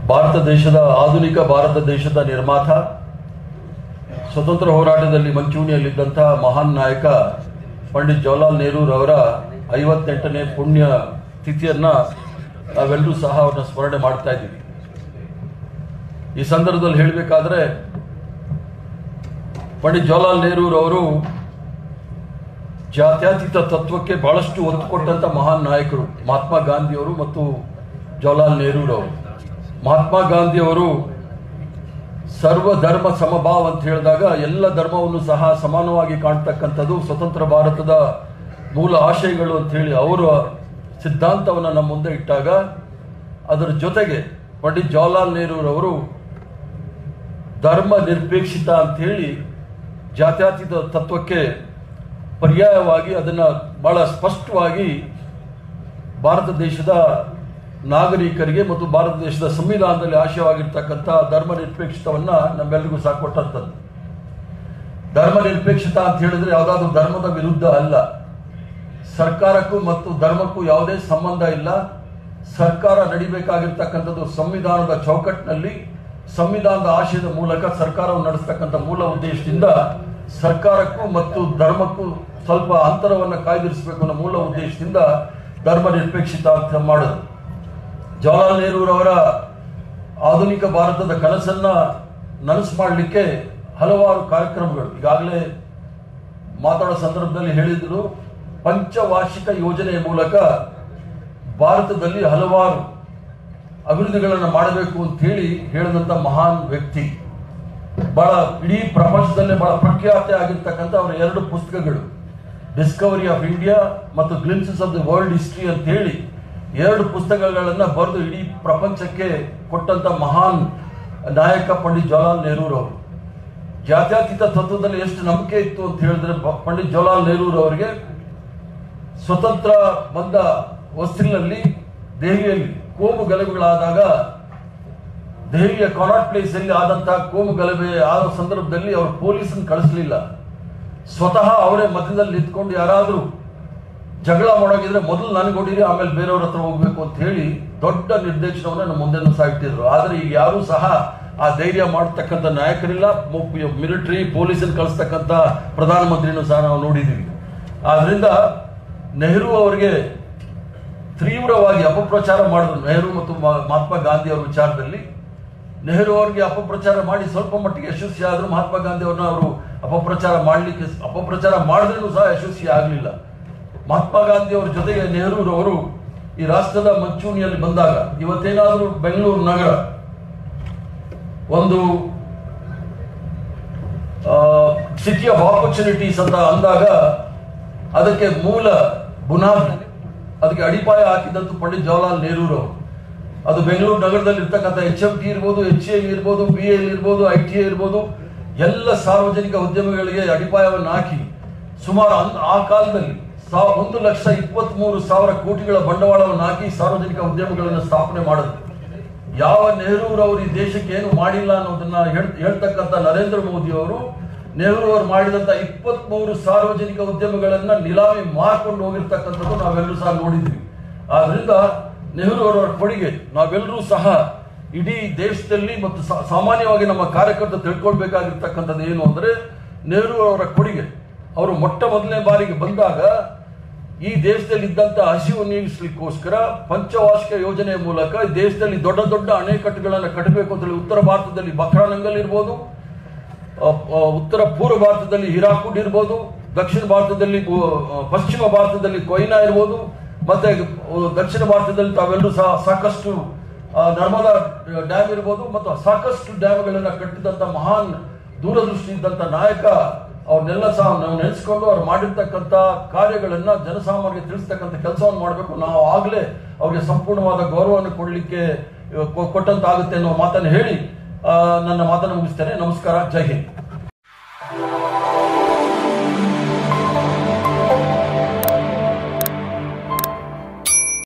ಭಾರತ ದೇಶದ ಆಧುನಿಕ ಭಾರತ ದೇಶದ ನಿರ್ಮಾತ, ಸ್ವತಂತ್ರ ಹೋರಾಟದಲ್ಲಿ ಮಂಚೂಣಿಯಲ್ಲಿದ್ದಂಥ ಮಹಾನ್ ನಾಯಕ ಪಂಡಿತ್ ಜವಾಹರ್ಲಾಲ್ ನೆಹರೂರವರ 58ನೇ ಪುಣ್ಯ ತಿಥಿಯನ್ನ ನಾವೆಲ್ಲರೂ ಸಹ ಅವ್ರನ್ನ ಸ್ಮರಣೆ ಮಾಡ್ತಾ ಇದ್ದೀವಿ. ಈ ಸಂದರ್ಭದಲ್ಲಿ ಹೇಳಬೇಕಾದ್ರೆ ಪಂಡಿತ್ ಜವಾಹರ್ಲಾಲ್ ನೆಹರೂರವರು ಜಾತ್ಯತೀತ ತತ್ವಕ್ಕೆ ಬಹಳಷ್ಟು ಒತ್ತು ಕೊಟ್ಟಂತ ಮಹಾನ್ ನಾಯಕರು ಮಹಾತ್ಮ ಗಾಂಧಿಯವರು ಮತ್ತು ಜವಾಹರ್ಲಾಲ್ ನೆಹರೂರವರು. ಮಹಾತ್ಮ ಗಾಂಧಿಯವರು ಸರ್ವಧರ್ಮ ಸಮಭಾವ ಅಂತ ಹೇಳಿದಾಗ ಎಲ್ಲ ಧರ್ಮವನ್ನು ಸಹ ಸಮಾನವಾಗಿ ಕಾಣ್ತಕ್ಕಂಥದ್ದು ಸ್ವತಂತ್ರ ಭಾರತದ ಮೂಲ ಆಶಯಗಳು ಅಂತ ಹೇಳಿ ಅವರ ಸಿದ್ಧಾಂತವನ್ನು ನಮ್ಮ ಮುಂದೆ ಇಟ್ಟಾಗ, ಅದರ ಜೊತೆಗೆ ಪಂಡಿತ್ ಜವಾಹರ್ಲಾಲ್ ನೆಹರೂರವರು ಧರ್ಮ ನಿರಪೇಕ್ಷಿತ ಅಂತ ಹೇಳಿ ಜಾತ್ಯತೀತ ತತ್ವಕ್ಕೆ ಪರ್ಯಾಯವಾಗಿ ಅದನ್ನು ಬಹಳ ಸ್ಪಷ್ಟವಾಗಿ ಭಾರತ ದೇಶದ ನಾಗರಿಕರಿಗೆ ಮತ್ತು ಭಾರತ ದೇಶದ ಸಂವಿಧಾನದಲ್ಲಿ ಆಶಯವಾಗಿರ್ತಕ್ಕಂಥ ಧರ್ಮ ನಿರಪೇಕ್ಷಿತವನ್ನ ನಮ್ಮೆಲ್ಲರಿಗೂ ಸಹ ಕೊಟ್ಟಂಥದ್ದು. ಧರ್ಮ ನಿರಪೇಕ್ಷಿತ ಅಂತ ಹೇಳಿದ್ರೆ ಯಾವುದಾದ್ರೂ ಧರ್ಮದ ವಿರುದ್ಧ ಅಲ್ಲ. ಸರ್ಕಾರಕ್ಕೂ ಮತ್ತು ಧರ್ಮಕ್ಕೂ ಯಾವುದೇ ಸಂಬಂಧ ಇಲ್ಲ. ಸರ್ಕಾರ ನಡಿಬೇಕಾಗಿರ್ತಕ್ಕಂಥದ್ದು ಸಂವಿಧಾನದ ಚೌಕಟ್ಟಿನಲ್ಲಿ, ಸಂವಿಧಾನದ ಆಶಯದ ಮೂಲಕ ಸರ್ಕಾರವನ್ನು ನಡೆಸ್ತಕ್ಕಂಥ ಮೂಲ ಉದ್ದೇಶದಿಂದ ಸರ್ಕಾರಕ್ಕೂ ಮತ್ತು ಧರ್ಮಕ್ಕೂ ಸ್ವಲ್ಪ ಅಂತರವನ್ನು ಕಾಯ್ದಿರಿಸಬೇಕು ಅನ್ನೋ ಮೂಲ ಉದ್ದೇಶದಿಂದ ಧರ್ಮ ನಿರಪೇಕ್ಷಿತ ಅಂತ ಮಾಡೋದು. ಜವಾಹರ್ಲಾಲ್ ನೆಹರೂರವರ ಆಧುನಿಕ ಭಾರತದ ಕನಸನ್ನ ನನಸು ಮಾಡಲಿಕ್ಕೆ ಹಲವಾರು ಕಾರ್ಯಕ್ರಮಗಳು ಈಗಾಗಲೇ ಮಾತಾಡೋ ಸಂದರ್ಭದಲ್ಲಿ ಹೇಳಿದ್ರು. ಪಂಚವಾರ್ಷಿಕ ಯೋಜನೆಯ ಮೂಲಕ ಭಾರತದಲ್ಲಿ ಹಲವಾರು ಅಭಿವೃದ್ಧಿಗಳನ್ನು ಮಾಡಬೇಕು ಅಂತ ಹೇಳಿ ಹೇಳಿದಂಥ ಮಹಾನ್ ವ್ಯಕ್ತಿ. ಬಹಳ ಇಡೀ ಪ್ರಪಂಚದಲ್ಲೇ ಬಹಳ ಪ್ರಖ್ಯಾತಿ ಆಗಿರ್ತಕ್ಕಂಥ ಅವರ 2 ಪುಸ್ತಕಗಳು, ಡಿಸ್ಕವರಿ ಆಫ್ ಇಂಡಿಯಾ ಮತ್ತು Glimpses of the world history ಅಂತ ಹೇಳಿ 2 ಪುಸ್ತಕಗಳನ್ನು ಬರೆದು ಇಡೀ ಪ್ರಪಂಚಕ್ಕೆ ಕೊಟ್ಟಂತ ಮಹಾನ್ ನಾಯಕ ಪಂಡಿತ್ ಜವಾಹರ್ಲಾಲ್ ನೆಹರೂರವರು. ಜಾತ್ಯತೀತ ತತ್ವದಲ್ಲಿ ಎಷ್ಟು ನಂಬಿಕೆ ಇತ್ತು ಅಂತ ಹೇಳಿದ್ರೆ ಪಂಡಿತ್ ಜವಾಹರ್ಲಾಲ್ ನೆಹರೂರವರಿಗೆ ಸ್ವತಂತ್ರ ಬಂದ ಹೊಸ್ತಿಲಿನಲ್ಲಿ ದೆಹಲಿಯಲ್ಲಿ ಕೋಮು ಗಲಭೆಗಳಾದಾಗ, ದೆಹಲಿಯ ಕಾನಾಟ್ ಪ್ಲೇಸ್ ಅಲ್ಲಿ ಆದಂತಹ ಕೋಮು ಗಲಭೆ ಆದ ಸಂದರ್ಭದಲ್ಲಿ ಅವರು ಪೊಲೀಸನ್ನು ಕಳಿಸಲಿಲ್ಲ. ಸ್ವತಃ ಅವರೇ ಮಧ್ಯದಲ್ಲಿ ನಿಂತ್ಕೊಂಡು ಯಾರಾದರೂ ಜಗಳ ಮಾಡೋಗಿದ್ರೆ ಮೊದಲು ನನಗೆ ಹೊಡೀರಿ, ಆಮೇಲೆ ಬೇರೆಯವ್ರ ಹತ್ರ ಹೋಗ್ಬೇಕು ಅಂತ ಹೇಳಿ ದೊಡ್ಡ ನಿರ್ದೇಶನವನ್ನು ನಮ್ಮ ಮುಂದೆ ಸಹ ಇಟ್ಟಿದ್ರು. ಆದ್ರೆ ಈಗ ಯಾರೂ ಸಹ ಆ ಧೈರ್ಯ ಮಾಡತಕ್ಕಂಥ ನಾಯಕರಿಲ್ಲ. ಮಿಲಿಟರಿ ಪೊಲೀಸನ್ನು ಕಳಿಸ್ತಕ್ಕಂಥ ಪ್ರಧಾನಮಂತ್ರಿನೂ ಸಹ ನಾವು ನೋಡಿದ್ದೀವಿ. ಆದ್ರಿಂದ ನೆಹರು ಅವರಿಗೆ ತೀವ್ರವಾಗಿ ಅಪಪ್ರಚಾರ ಮಾಡಿದ್ರು. ನೆಹರು ಮತ್ತು ಮಹಾತ್ಮ ಗಾಂಧಿ ಅವರ ವಿಚಾರದಲ್ಲಿ ನೆಹರು ಅವರಿಗೆ ಅಪಪ್ರಚಾರ ಮಾಡಿ ಸ್ವಲ್ಪ ಮಟ್ಟಿಗೆ ಯಶಸ್ವಿ ಆದ್ರು. ಮಹಾತ್ಮ ಗಾಂಧಿ ಅವ್ರನ್ನ ಅವರು ಅಪಪ್ರಚಾರ ಮಾಡಿದ್ರೂ ಸಹ ಯಶಸ್ವಿ ಆಗಲಿಲ್ಲ. ಮಹಾತ್ಮ ಗಾಂಧಿ ಅವರ ಜೊತೆಗೆ ನೆಹರೂರವರು ಈ ರಾಷ್ಟ್ರದ ಮಂಚೂಣಿಯಲ್ಲಿ ಬಂದಾಗ, ಇವತ್ತೇನಾದರೂ ಬೆಂಗಳೂರು ನಗರ ಒಂದು ಸಿಟಿ ಆಫ್ ಆಪರ್ಚುನಿಟೀಸ್ ಅಂತ ಅಂದಾಗ ಅದಕ್ಕೆ ಮೂಲ ಬುನಾದಿ, ಅದಕ್ಕೆ ಅಡಿಪಾಯ ಹಾಕಿದಂತೂ ಪಂಡಿತ್ ಜವಾಹರ್ಲಾಲ್ ನೆಹರೂರವರು. ಅದು ಬೆಂಗಳೂರು ನಗರದಲ್ಲಿ ಇರ್ತಕ್ಕಂಥ HMT ಇರ್ಬೋದು, HAL ಇರ್ಬೋದು, BAL ಇರ್ಬೋದು, ITA ಇರ್ಬೋದು, ಎಲ್ಲ ಸಾರ್ವಜನಿಕ ಉದ್ಯಮಗಳಿಗೆ ಅಡಿಪಾಯವನ್ನು ಹಾಕಿ ಸುಮಾರು ಆ ಕಾಲದಲ್ಲಿ 1,23,000 ಕೋಟಿಗಳ ಬಂಡವಾಳವನ್ನು ಹಾಕಿ ಸಾರ್ವಜನಿಕ ಉದ್ಯಮಗಳನ್ನು ಸ್ಥಾಪನೆ ಮಾಡಿದ್ರು. ಯಾವ ನೆಹರೂರವರು ಈ ದೇಶಕ್ಕೆ ಏನು ಮಾಡಿಲ್ಲ ಅನ್ನೋದನ್ನ ಹೇಳ್ತಕ್ಕಂಥ ನರೇಂದ್ರ ಮೋದಿ ಅವರು ನೆಹರು ಅವರು ಮಾಡಿದಂತ 23 ಸಾರ್ವಜನಿಕ ಉದ್ಯಮಗಳನ್ನ ನಿಲಾಮಿ ಮಾರ್ಕೊಂಡು ಹೋಗಿರ್ತಕ್ಕಂಥದ್ದು ನಾವೆಲ್ಲರೂ ಸಹ ನೋಡಿದ್ವಿ. ಆದ್ರಿಂದ ನೆಹರು ಅವರ ಕೊಡುಗೆ ನಾವೆಲ್ಲರೂ ಸಹ ಇಡೀ ದೇಶದಲ್ಲಿ ಮತ್ತು ಸಾಮಾನ್ಯವಾಗಿ ನಮ್ಮ ಕಾರ್ಯಕರ್ತರು ತಿಳ್ಕೊಳ್ಬೇಕಾಗಿರ್ತಕ್ಕಂಥದ್ದು ಏನು ಅಂದ್ರೆ, ನೆಹರು ಅವರ ಕೊಡುಗೆ. ಅವರು ಮೊಟ್ಟ ಮೊದಲನೇ ಬಾರಿಗೆ ಬಂದಾಗ ಈ ದೇಶದಲ್ಲಿ ಇದ್ದಂತ ಹಸಿವು ನೀಗಿಸ್ಲಿಕ್ಕೋಸ್ಕರ ಪಂಚವಾರ್ಷಿಕ ಯೋಜನೆಯ ಮೂಲಕ ದೇಶದಲ್ಲಿ ದೊಡ್ಡ ದೊಡ್ಡ ಅಣೆಕಟ್ಟುಗಳನ್ನು ಕಟ್ಟಬೇಕು ಅಂತ ಹೇಳಿ ಉತ್ತರ ಭಾರತದಲ್ಲಿ ಬಕ್ರಾನಂಗಲ್ ಇರ್ಬೋದು, ಉತ್ತರ ಪೂರ್ವ ಭಾರತದಲ್ಲಿ ಹೀರಾಕುಡ್ ಇರ್ಬೋದು, ದಕ್ಷಿಣ ಭಾರತದಲ್ಲಿ ಪಶ್ಚಿಮ ಭಾರತದಲ್ಲಿ ಕೊಯ್ನಾ ಇರ್ಬೋದು, ಮತ್ತೆ ದಕ್ಷಿಣ ಭಾರತದಲ್ಲಿ ತಾವೆಲ್ಲರೂ ಸಹ ಸಾಕಷ್ಟು ನರ್ಮದಾ ಡ್ಯಾಮ್ ಇರ್ಬೋದು, ಮತ್ತು ಸಾಕಷ್ಟು ಡ್ಯಾಮ್ಗಳನ್ನ ಕಟ್ಟಿದಂತ ಮಹಾನ್ ದೂರದೃಷ್ಟಿ ಇದ್ದಂತ ನಾಯಕ. ಅವ್ರನ್ನೆಲ್ಲ ಸಹ ನಾವು ನೆನೆಸ್ಕೊಂಡು ಅವ್ರು ಮಾಡಿರ್ತಕ್ಕಂಥ ಕಾರ್ಯಗಳನ್ನ ಜನಸಾಮಾನ್ಯರಿಗೆ ತಿಳಿಸ್ತಕ್ಕಂಥ ಕೆಲಸವನ್ನು ಮಾಡಬೇಕು. ನಾವು ಆಗ್ಲೇ ಅವ್ರಿಗೆ ಸಂಪೂರ್ಣವಾದ ಗೌರವವನ್ನು ಕೊಡ್ಲಿಕ್ಕೆ ಕೊಟ್ಟಂತಾಗುತ್ತೆ ಅನ್ನೋ ಮಾತನ್ನು ಹೇಳಿ ನನ್ನ ಮಾತನ್ನು ಮುಗಿಸ್ತೇನೆ. ನಮಸ್ಕಾರ, ಜೈ ಹಿಂದ್.